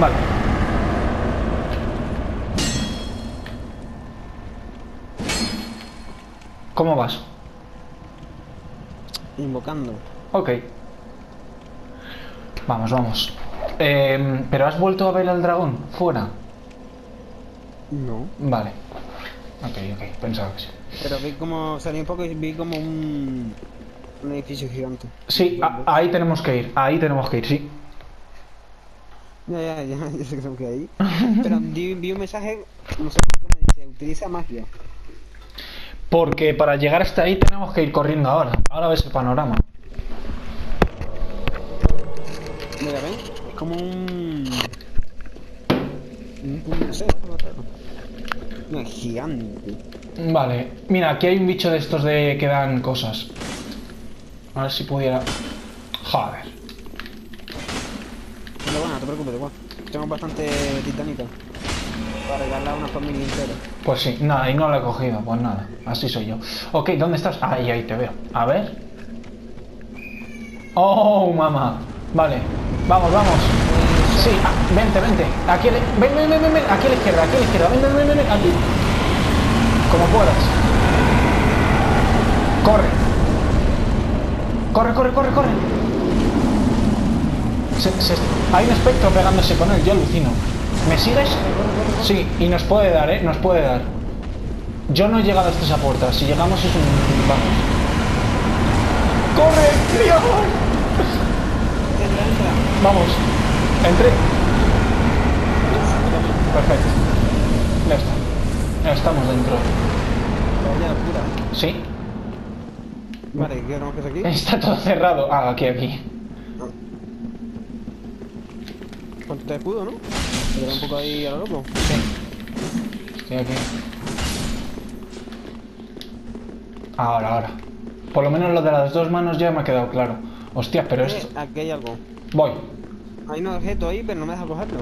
Vale. ¿Cómo vas? Invocando. Ok. Vamos, vamos. ¿Pero has vuelto a ver al dragón? ¿Fuera? No. Vale. Ok, pensaba que sí. Pero vi como salí un poco y vi como un edificio gigante. Sí, ahí tenemos que ir, sí. Ya sé que tengo que ir ahí. Pero vi un mensaje, no sé cómo me dice, utiliza magia. Porque para llegar hasta ahí tenemos que ir corriendo ahora. Ahora ves el panorama. Mira, ven, es como no sé, es como raro. No, es gigante. Vale, mira, aquí hay un bicho de estos de que dan cosas. A ver si pudiera... Joder. Pero bueno, no te preocupes, igual. Tengo bastante titanita. Para regalar a una familia entera. Pues sí, nada, y no lo he cogido, pues nada, así soy yo. Ok, ¿dónde estás? Ahí te veo. A ver. Oh, mamá. Vale, vamos. Sí, vente. Aquí, ven. Aquí a la izquierda, ven. Aquí. Como puedas. Corre. Hay un espectro pegándose con él, yo alucino. ¿Me sigues? Sí, y nos puede dar, nos puede dar. Yo no he llegado hasta esa puerta, si llegamos es un... Vamos. ¡Corre! ¡Dios! Entra. Vamos, entré. Perfecto. Ya está. Ya estamos dentro. Vaya locura. ¿Sí? Vale, ¿qué tenemos que hacer aquí? Está todo cerrado. Ah, aquí. Ponte de escudo, ¿no? Te queda un poco ahí a lo loco. Sí. Estoy aquí. Ahora. Por lo menos lo de las dos manos ya me ha quedado claro. Hostia, pero esto... Aquí hay algo. Voy. Hay un objeto ahí, pero no me deja cogerlo.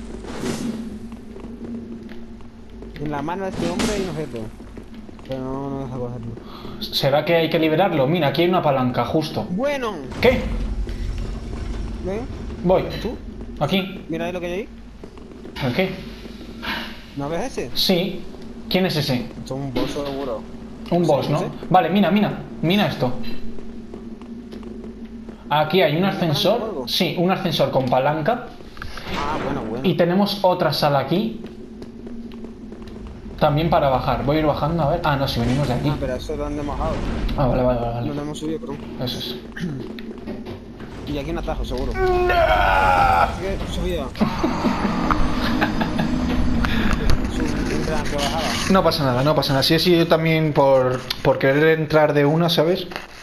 En la mano de este hombre hay un objeto. Pero no me deja cogerlo. ¿Será que hay que liberarlo? Mira, aquí hay una palanca, justo. Bueno. ¿Qué? ¿Ven? Voy. ¿Tú? Aquí. Mira ahí lo que hay ahí. ¿El qué? ¿No ves ese? Sí. ¿Quién es ese? Esto es un boss seguro. Un boss, ¿no? Sí. Vale, mira esto. Aquí hay un ascensor. Sí, un ascensor con palanca. Ah, bueno. Y tenemos otra sala aquí. También para bajar. Voy a ir bajando, a ver. Ah, no, si venimos de aquí. Ah, pero eso es donde hemos bajado. Ah, vale. Donde hemos subido, perdón. Eso es. Y aquí un atajo, seguro. Así que subida. Que bajaba. No pasa nada. Si he sido también por querer entrar de una, ¿sabes?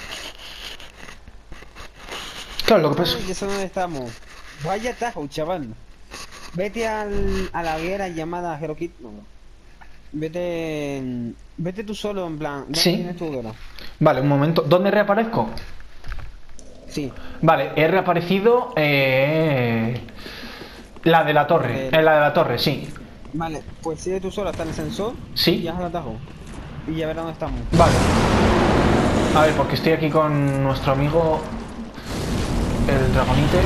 Claro, lo que pasa... Ya sé dónde estamos. Vaya atajo, chaval. Vete a la hoguera llamada Hero Kit. No. Vete tú solo, en plan. ¿Dónde Sí. tienes tu hoguera? Vale, un momento. ¿Dónde reaparezco? Sí. Vale, he reaparecido... La de la torre. La de la torre, sí. Vale, pues sigue tú solo hasta el ascensor. Sí. Y ya es el atajo. Y ya verás dónde estamos. Vale. A ver, porque estoy aquí con nuestro amigo... El dragonite.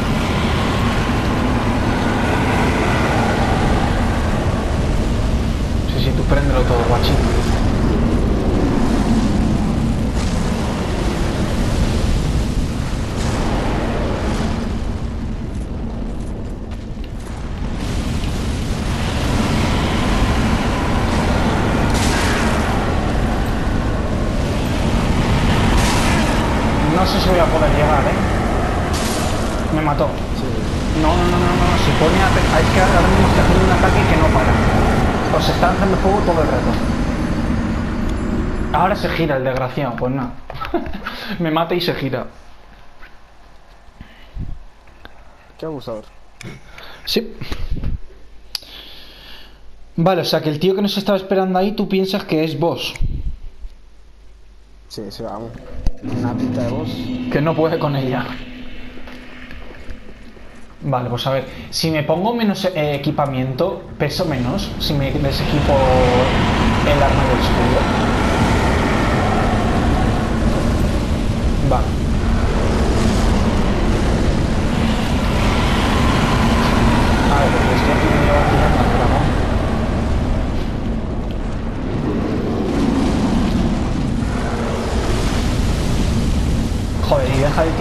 Sí, tú préndelo todo, guachín. No sé si voy a poder llegar, Me mató. Sí. No, se pone a... Es que ahora mismo está haciendo un ataque que no para. Os está lanzando fuego todo el rato. Ahora se gira el desgraciado, pues nada. Me mata y se gira. Qué abusador. Sí. Vale, o sea que el tío que nos estaba esperando ahí, tú piensas que es vos. Sí, vamos. Una pinta de voz. Que no puede con ella. Vale, pues a ver. Si me pongo menos equipamiento, peso menos. Si me desequipo el arma del escudo. Vale. A ver, pues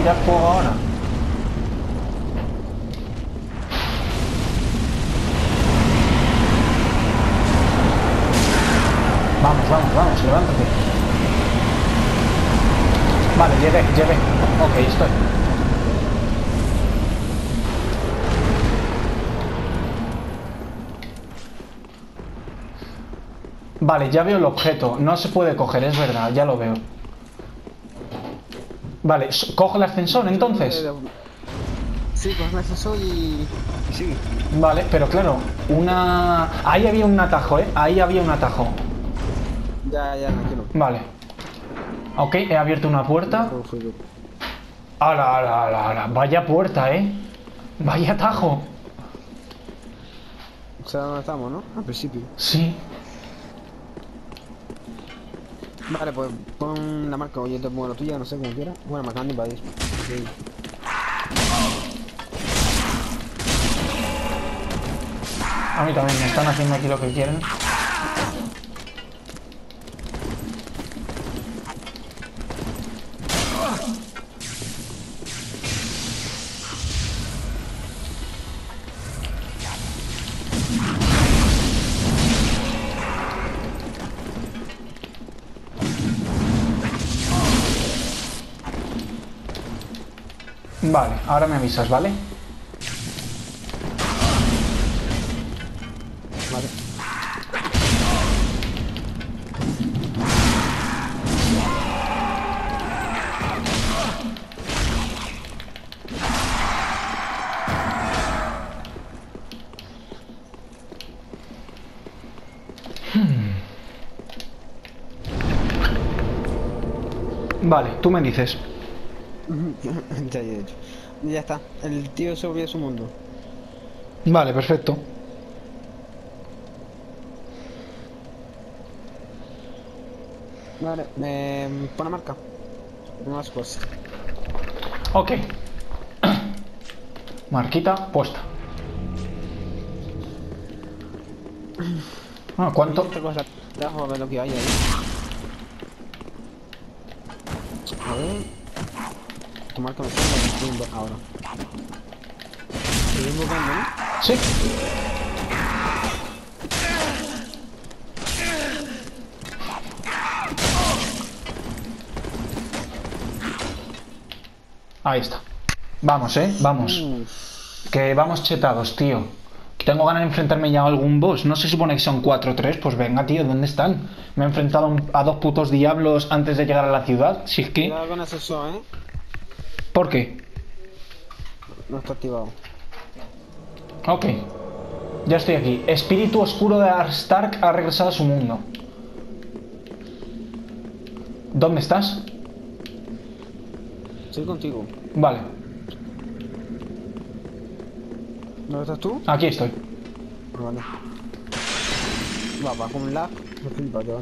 tirar fuego ahora. Vamos, vamos, vamos, levántate. Vale, llegué. Ok, estoy. Vale, ya veo el objeto. No se puede coger, es verdad, ya lo veo. Vale, coge el ascensor entonces. Sí, coge el ascensor y sigue. Vale, pero claro, ahí había un atajo, ahí había un atajo. Ya, tranquilo. Vale. Ok, he abierto una puerta. ¡Hala! Vaya puerta, vaya atajo. O sea, ¿dónde estamos, no? Al principio. Sí. Vale, pues pon la marca o yo te pongo la tuya, no sé, como quieras. Bueno, marcando invadir. Okay. A mí también me están haciendo aquí lo que quieren. Vale, ahora me avisas, ¿vale? Vale. Vale, tú me dices. Ya está. El tío se volvió a su mundo. Vale, perfecto. Vale, pon la marca. No más cosas. Ok. Marquita puesta. ¿Cuánto? Dejo a ver lo que hay ahí. A ver. Tu marca me está ahora. ¿Estoy invocando, no? Sí. Ahí está. Vamos, vamos. Que vamos chetados, tío. Que tengo ganas de enfrentarme ya a algún boss. No se supone que son 4 o 3. Pues venga, tío, ¿dónde están? Me he enfrentado a 2 putos diablos antes de llegar a la ciudad. Si es que... Cuidado con asesor, ¿Por qué? No está activado. Ok. Ya estoy aquí. Espíritu oscuro de Stark ha regresado a su mundo. ¿Dónde estás? Estoy contigo. Vale. ¿Dónde estás tú? Aquí estoy. Vale. Va con un lag. Me flipa, chaval.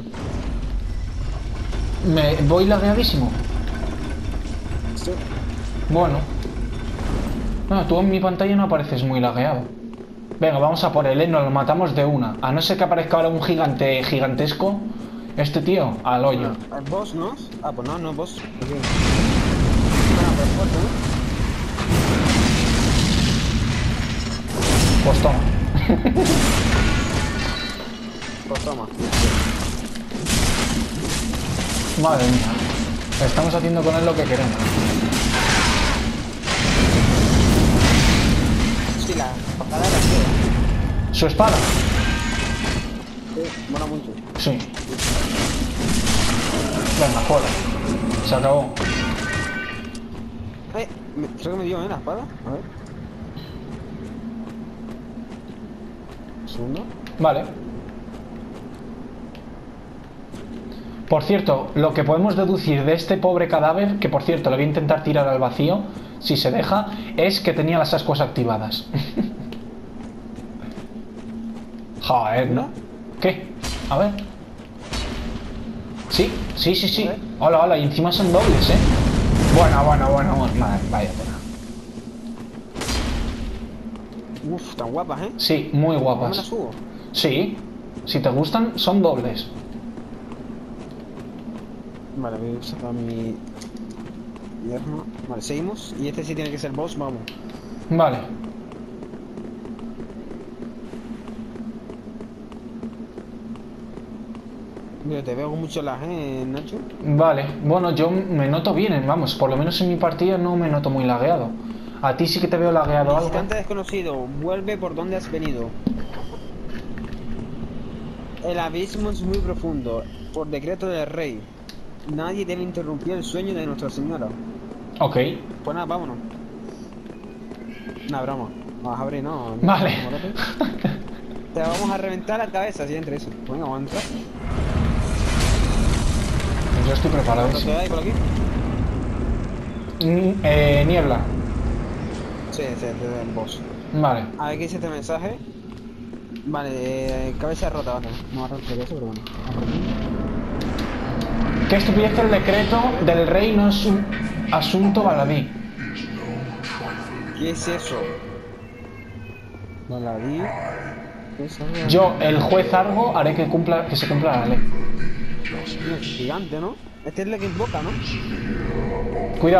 Me voy lagueadísimo. Sí. Bueno. No, tú en mi pantalla no apareces muy lagueado. Venga, vamos a por él, nos lo matamos de una. A no ser que aparezca ahora un gigante gigantesco. Este tío, al hoyo. ¿Es boss, no? Ah, pues no es boss. Okay. Bueno, pero es fuerte, ¿no? Pues toma. Pues toma. Madre mía. Estamos haciendo con él lo que queremos. Sí, la patada era así. ¿Su espada? Sí, mola mucho. Sí. Venga, fuera. Se acabó. Creo que me dio, la espada. A ver. Un segundo. Vale. Por cierto, lo que podemos deducir de este pobre cadáver, que por cierto le voy a intentar tirar al vacío, si se deja, es que tenía las ascuas activadas. Joder, ¿no? ¿Qué? A ver. Sí. Hola, hola, y encima son dobles, Bueno. Madre, vaya pena. Uf, tan guapas, Sí, muy ¿Cómo me guapas. las subo? Sí, si te gustan, son dobles. Vale, voy a usar mi Invierno. Vale, seguimos. Y este sí tiene que ser boss, vamos. Vale. Mira, te veo con mucho lag, Nacho. Vale. Bueno, yo me noto bien, vamos. Por lo menos en mi partida no me noto muy lagueado. A ti sí que te veo lagueado algo. Visitante desconocido, vuelve por donde has venido. El abismo es muy profundo, por decreto del rey. Nadie debe interrumpir el sueño de Nuestra Señora. Ok. Pues nada, vámonos. Una broma. Vamos a abrir, ¿no? Vale. Te vamos a reventar la cabeza si entra eso. Venga, vamos a entrar. Yo estoy preparado. ¿Lo que hay por aquí? Niebla. Sí, el boss. Vale. A ver qué dice este mensaje. Vale, cabeza rota, vale. No va a romper eso, pero bueno. ¿Qué estupidez el decreto del rey no es un asunto baladí? ¿Qué es eso? Baladí. ¿Qué es eso? Yo, el juez Argo, haré que se cumpla la ley. Es gigante, ¿no? Este es el que invoca, ¿no? Cuidado.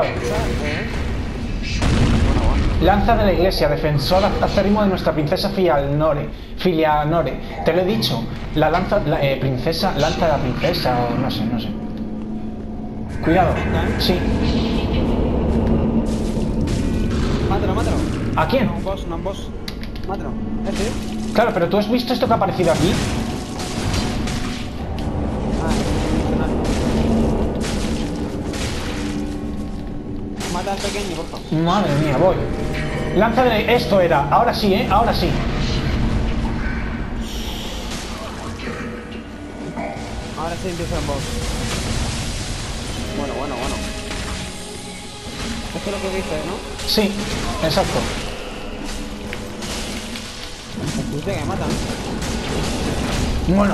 Bueno. Lanza de la iglesia, defensor acérrimo de nuestra princesa Filianore. Te lo he dicho. La lanza, princesa, lanza de la princesa, o no sé. Cuidado. Sí. Mátalo. ¿A quién? No, un boss. Mátalo. Este. Claro, pero tú has visto esto que ha aparecido aquí. Mata al pequeño, por favor. Madre mía, voy. Lanza de... Esto era. Ahora sí, ahora sí. Ahora sí empieza el boss. Bueno. Esto es lo que viste, ¿no? Sí, exacto. Escucha que me matan. Bueno.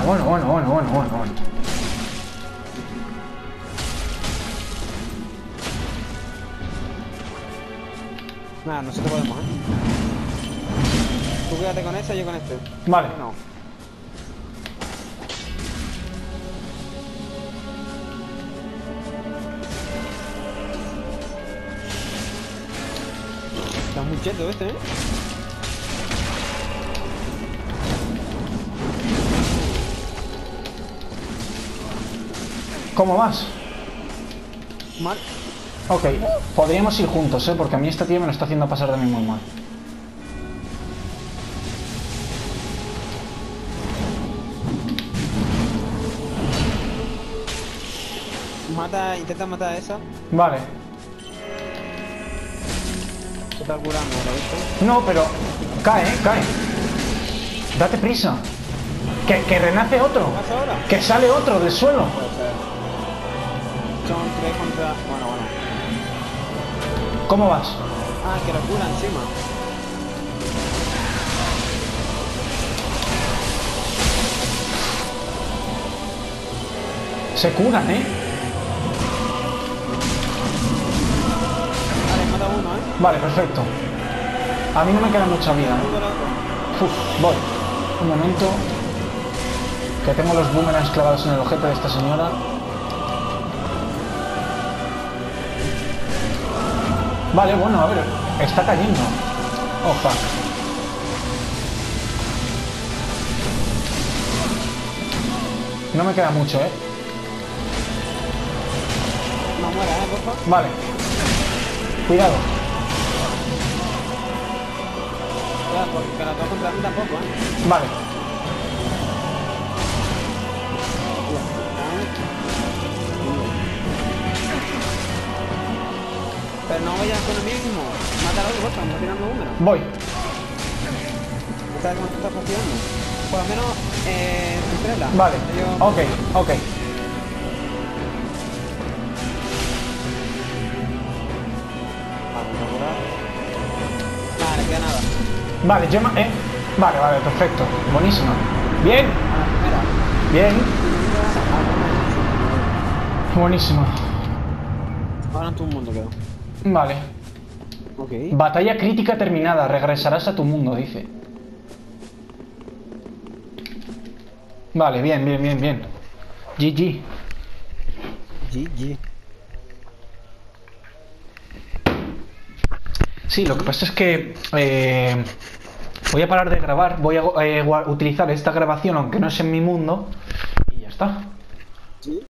Nada, nosotros podemos, Tú quédate con esa, yo con este. Vale. No. Está muy cheto este, ¿Cómo vas? Mal. Ok, podríamos ir juntos, porque a mí esta tía me lo está haciendo pasar de mí muy mal. Intenta matar a esa. Vale. Se está curando, ¿lo viste? No, pero... Cae. Date prisa. Que renace otro. ¿Qué pasa ahora? Que sale otro del suelo. Puede ser. Son 3 contra... Bueno. ¿Cómo vas? Ah, que lo cura encima. Se curan, Vale, mata uno, Vale, perfecto. A mí no me queda mucha vida. Voy. Un momento. Que tengo los boomerangs clavados en el ojete de esta señora. Vale, bueno, a ver. Está cayendo. Oh, fuck. No me queda mucho, No muera, por favor. Vale. Cuidado. Ya, porque la toco contra mí tampoco, Vale. Pero no vayas con el mismo. Mátalo y porfa, me está tirando número. Voy. ¿Sabes cómo te estás fastidiando? Por lo menos, estrella. Vale. Ok. Vale, queda nada. Vale, Vale, perfecto. Buenísimo. Bien. Bien. Buenísimo. Ahora en tu mundo quedó. Vale. Ok. Batalla crítica terminada. Regresarás a tu mundo, dice. Vale, bien. GG. GG. Sí, lo que pasa es que voy a parar de grabar, voy a utilizar esta grabación, aunque no es en mi mundo, y ya está. ¿Sí?